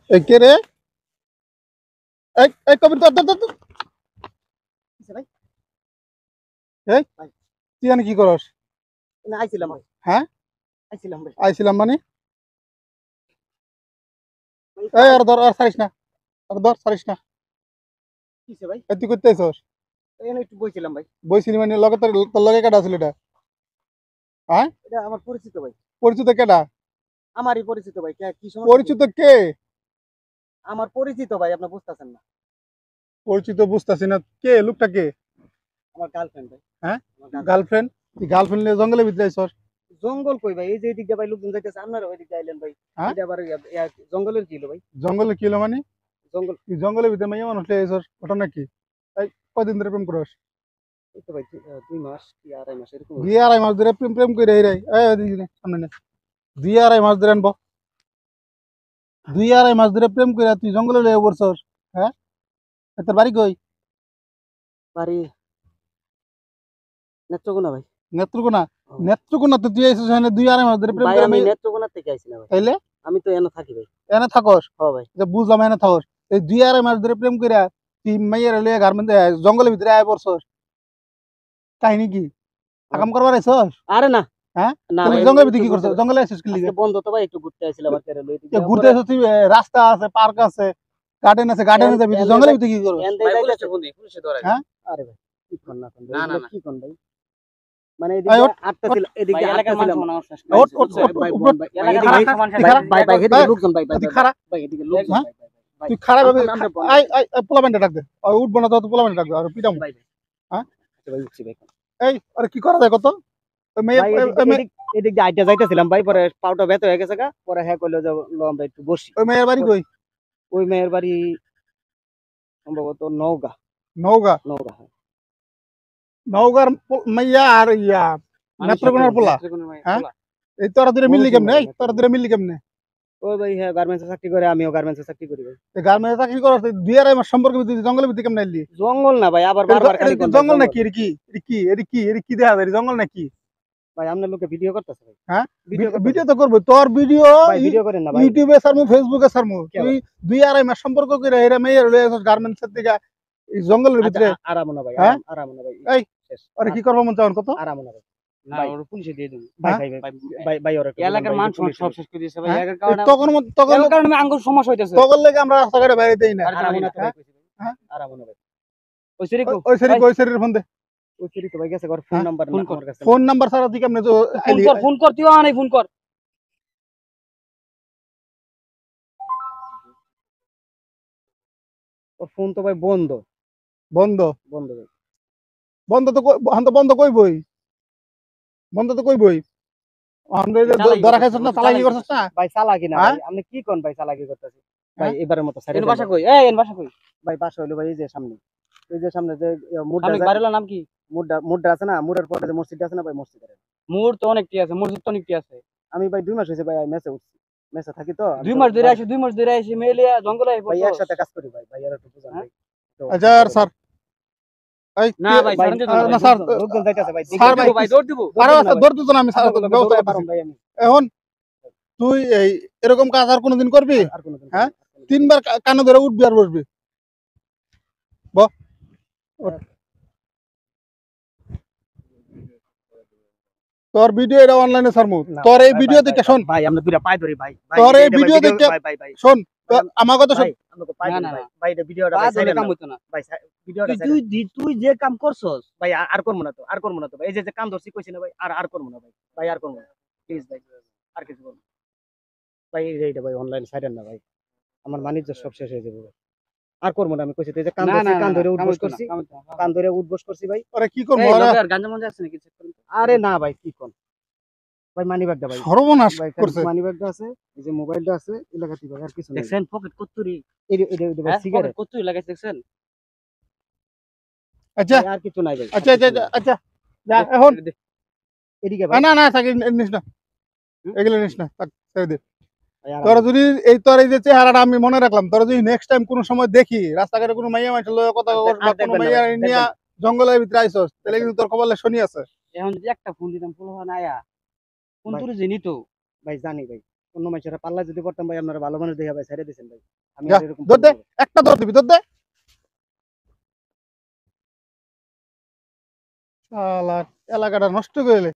এ কে রে? এই কবির তো ভাই এই ভাই তুই জানি কি করস? না আইছিলাম ভাই হ্যাঁ আইছিলাম ভাই আইছিলাম মানে ভাই এই আর ধর আর ছাড়িস না, আর ধর ছাড়িস না। কিসে ভাই তুই করতে আইসস? এখানে একটু বইছিলাম ভাই। বইছিলি মানে লগে তোর লগে কেডা ছিল এটা? হ্যাঁ এটা আমার পরিচিত ভাই, পরিচিত কেডা? আমারই পরিচিত ভাই। কি সমস্যা কি? পরিচিত কে? আমার পরিচিত ভাই, আপনি বুঝতেছেন না। পরিচিত বুঝতাছি না, কে লোকটা কে? আমার গার্লফ্রেন্ড ভাই। হ্যাঁ আমার girlfriend। গার্লফ্রেন্ড? তুই গার্লফ্রেন্ড নিয়ে জঙ্গলের ভিতরে আইসস? জঙ্গল কই ভাই? এই যে এদিক দিয়ে ভাই লোকজন যাইতেছে, আপনারা ওই দিক দিয়ে আইলেন ভাই। হ্যাঁ এটা আবার জঙ্গলের কি হলো ভাই? জঙ্গলে কি হলো মানে? জঙ্গল তুই জঙ্গলের ভিতরে মাইয়া মানুষ লিয়ে আইসস, ঘটনা কি? এই কয়দিন ধরে প্রেম করস? এই তো ভাই 2 মাস কি 2.5 মাস এরকম। 2-2.5 মাস ধরে প্রেম প্রেম করে এই রে সামনে নে। 2-2.5 মাস ধরে আনবো, 2-2.5 মাস ধরে প্রেম করে তুই জঙ্গলে লিয়ে পড়ছস? হ্যাঁ তোর বাড়ি কই? বাড়ি নেত্রকোনা ভাই। নেত্রকোনা? ও। নেত্রকোনা তো তুই আইসস এখানে 2-2.5 মাস ধরে প্রেম ভাই করে আমি নেত্রকোনা থেকে আইছি না ভাই, তাইলে আমি তো এনে থাকি ভাই। এনে থাকস? হ্যাঁ ভাই। যে বুঝলাম এনে থাকস, এই 2-2.5 মাস ধরে প্রেম করে তুই মাইয়ার লিয়ে গার্মেন্টে জঙ্গলের ভিতরে আয় পড়ছস, কাহিনী কি? আকাম করবার আইসস? আরে না হ্যাঁ না তাহলে ভাই, জঙ্গলের একটু ভিতরে কি করছস? ঘুরতে জঙ্গলে আইসস কি লিগে? আজকে বন্ধ তো ভাই, একটু ঘুরতে আইছিলাম আর কেরে লই দিকে ঘুরতে আইসস তুই? রাস্তা আছে, পার্ক আছে, গার্ডেন আছে, গার্ডেনে যাবি, তুই জঙ্গলের ভিতরে কি করস? ভাই পুলিশে ধরে। হ্যাঁ আরে ভাই কি কোন না কোন না, না, না। কি কোন ভাই, মানে আয় এদিকে ওঠ, আটটা ছিল, এদিকে ভাই আটটা এলাকার ছিলাম। মানুষ মানুষ শেষ ওঠ, ওঠ, করছে। ওঠ, ভাই ওঠ, বোন ওঠ। ভাই, এলাকার খারা, মানুষ সমান শেষ ভাই করছে। ভাই ভাই এদিকে ভাই, লোকজন ভাই ভাই তুই ভাই খারা, ভাই এদিকে লোকজন হ্যাঁ? ভাই ভাই ভাই তুই খারাপ ভাবে আমরা বোন পোলা প্যান্টে ডাক দে, উঠবো না তো পোলা প্যান্টে ডাক দে আর পিটাম। ভাই ভাই হ্যাঁ ভাই উঠছি ভাই। এই আরে কি করা যায় কত? ওই মেয়ে ভাই এদিক দিয়ে আইটা যাইতেছিলাম ভাই, পরে পাউটা ব্যথা হয়ে গেছে গা, পরে হ্যাঁ কইলো যে লো আমরা একটু বসি। ওই মেয়ের বাড়ি কই? ওই মেয়ের বাড়ি সম্ভবত নওগাঁ। নওগাঁ? নওগাঁ হ্যাঁ। নওগাঁর মাইয়া আর ইয়া নেত্রকোনার পোলা? হ্যাঁ এই তোরা দূরে মিললি কেমনে? এই তোরা দূরে মিললি কেমনে? ওই ভাই হ্যাঁ গার্মেন্টসে চাকরি করে, আমিও গার্মেন্টসে চাকরি করি ভাই। গার্মেন্টে চাকরি করস? 2-2.5 মাস সম্পর্কে জঙ্গলের ভিতরে কেমনে এলি? জঙ্গল না ভাই, আবার বারবার খালি কোন জঙ্গল নাকি? এর কি এর কি এর কি এর কি দেখা যায়? জঙ্গল নাকি? ভাই আপনার লোকে ভিডিও করতেছে ভাই। হ্যাঁ ভিডিও ভিডিও তো করবো, তোর ভিডিও ভাই ভিডিও করেন না ভাই। ইউটিউবে সারমু, ফেসবুকে সারমু। কে তুই 2-2.5 মাস সম্পর্ক করে এরা মেয়ের লয়ে আসছ গার্মেন্টসের থেকে এই জঙ্গলের ভিতরে? আরাম না ভাই, হ্যাঁ আরাম না ভাই। এই শেষ। আরে কি করবো মন চাও কত? আরাম না ভাই। না ভাই। ওর পুলিশে দিয়ে দেবো। ভাই হ্যাঁ? ভাই ভাই ভাই, ভাই ভাই ওরা এলাকার মানুষ মানুষ সব শেষ করে দিয়েছে ভাই। হ্যাঁ? এর কারণে তখন তখন এর কারণে আঙ্গুর সমস্যা হইতেছে। তখন লেগে আমরা রাস্তাঘাটে বেরিয়েই না। আরাম না তো ভাই কইছি ভাই। হ্যাঁ? আরাম না ভাই। ওই সিরি কো ওই শরীরের ফোন দে। ওই সিরি তো ভাই গেছে ঘর, ফোন হ্যাঁ? নাম্বার ফোন কর। আমার কাছে। ফোন নাম্বার ছাড়া তুই কেমনে তো ফোন কর তুই আনাই ফোন কর। ওর ফোন তো ভাই বন্ধ বন্ধ? বন্ধ ভাই। বন্ধ তো বন্ধ কইবই, বন্ধ তো কইবই। আমরা এই যে ধরা খাইছস না, চালাকি করছস না? ভাই চালাকি না হ্যাঁ? ভাই, আপনি কি কোন ভাই চালাকি করতেছেন? ভাই হ্যাঁ? এবারের মতো সাইড এর বাসা কই? এই এর বাসা কই? ভাই বাসা হলো ভাই এই যে সামনে, এই যে সামনে যে মুড্ডা সামনে বাড়ির নাম কি? মুড্ডা আছে না, মুডার পরে যে মসজিদ আছে না ভাই, মসজিদের। মোর তো অনেকটি আছে, মসজিদ তো অনেকটি আছে। আমি ভাই 2 মাস হয়েছে ভাই মেসে উঠছি, মেসে থাকি তো। 2 মাস ধরে আসি 2 মাস ধরে আসি মেলিয়া জঙ্গলে আই ভাই পড়ছো। একসাথে কাজ করি ভাই, ভাই আর একটু বুঝান ভাই। তো আচ্ছা স্যার এই না ভাই ভাই ছাড়েন দিও না না স্যার, লোকজন যাইতেছে ভাই, স্যার ভাই, ভাই দৌড় দিব। আরে স্যার ধরতে তো না, আমি স্যার ব্যবস্থা করতেছি। ভাই আমি এখন তুই এই এরকম কাজ আর কোনোদিন করবি? আর কোনোদিন হ্যাঁ? 3বার কানে ধরে উঠবি আর বসবি। তোর ভিডিও এটা অনলাইনে ছাড়মু। তোর এই ভিডিও দেখে শোন, ভাই আমরা দুইটা পাই ধরি ভাই। তোর এই ভিডিও দেখে ভাই ভাই ভাই শোন, আমার কথা শোন। ভাই আমাকে পাই না, ধরি না, ভাই। না। ভাই এটা ভিডিওটা ভাই কাজ হলে সাইড কাম না হইতো না। ভাই, ভিডিওটা তুই যে কাম করছস ভাই, আর করব না তো, আর করব না তো ভাই। এই যে কাম ধরছি কইছি না ভাই, আর করব না ভাই, ভাই আর করব না প্লিজ ভাই, আর কিছু করব না ভাই। এইটা ভাই অনলাইন সাইড না ভাই, আমার বাণিজ্য সব শেষ হয়ে যাবে ভাই, আর করব না। আমি কইছি তো, এই যে কাম না, ধরছি, না, কাম ধরে কাম উঠবস হইতো না, করছি, কাম হইতো না। কাম ধরে উঠবস করছি ভাই। আরে কি করবো? এই আরে লগে আর গাঞ্জা মঞ্জা আছে নাকি চেক করুন তো। আরে না ভাই কি কোন ভাই, মানি ব্যাগটা ভাই, সর্বনাশ ভাই করছে। মানি ব্যাগটা আছে, এই যে মোবাইলটা আছে, এলাকাতে ভাই আর কিছু নেই। দেখছেন পকেট কত্তুরি? এটা ভাই হ্যাঁ সিগারেট, পকেট কত্তুরি লাগাইছে দেখছেন? আচ্ছা আর কিছু নাই ভাই। আচ্ছা আচ্ছা আচ্ছা যা এখন। এদিকে ভাই না না থাক, নিস না, এগুলো নিস না, থাক, ছেড়ে দে। ভাই আর তোরা যদি তোর এই যে চেহারাটা আমি মনে রাখলাম, তোরা যদি নেক্সট টাইম কোনো সময় দেখি রাস্তাঘাটে কোনো মাইয়া মানুষের লগে কথা কস বা কোনো দেখবেন না মাইয়া ভাই, নিয়া দেখবেন। জঙ্গলের ভিতরে আইসস, তাহলে কিন্তু তোর কপালে শনি আছে। এখন যদি একটা ফোন দিতাম পোলা হয় না আয়া ফোন ভাই। তোর জেনি তো। ভাই জানি ভাই, অন্য মানুষের পাল্লা যদি পড়তাম ভাই আপনারা ভালো মানুষ দেখে ভাই ছেড়ে দিয়েছেন ভাই আমি যা, আর এরকম ধর দে। করবো না। একটা দর দিবি, দর দে। শালা এলাকাটা নষ্ট করে